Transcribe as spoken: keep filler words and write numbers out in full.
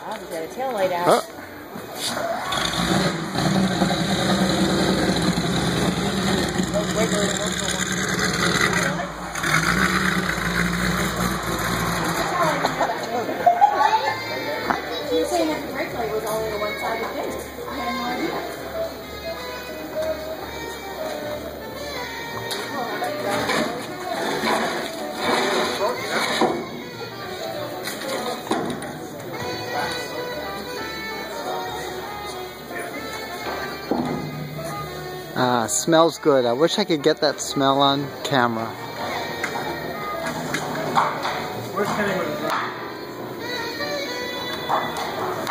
Oh, he's got a tail light out. Oh. You're saying that the brake light was only on one side of the fence. I had no idea. Ah, smells good. I wish I could get that smell on camera. Where's Kenny with his